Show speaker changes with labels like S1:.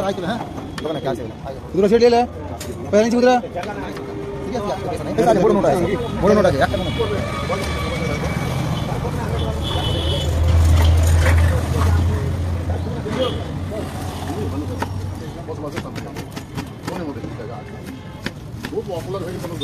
S1: ಆಯ್ತು ಹಾ ಬಗನ ಕೆಲಸ ಇಲ್ಲ ಕುದುರೆ ಸೈಡ್ ಇಲ್ಲ ಪೈರಂಚಿ ಕುದುರೆ ಮೂರು ನೋಟ ಯಾಕೆ बहुत पॉपुलर है मतलब